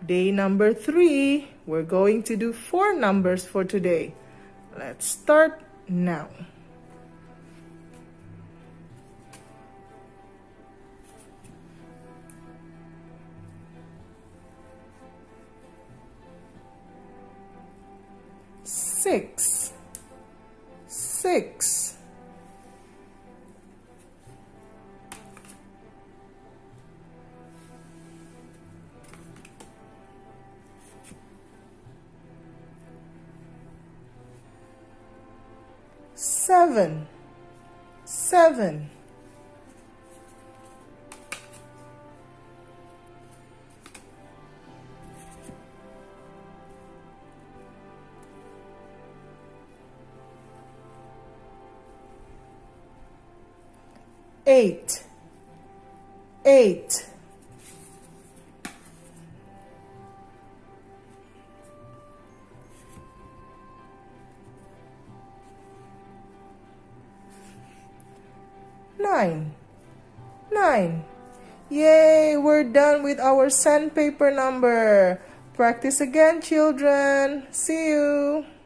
Day number 3, we're going to do 4 numbers for today. Let's start now. Six. Seven. 8. 9. Yay, we're done with our sandpaper number. Practice again, children. See you.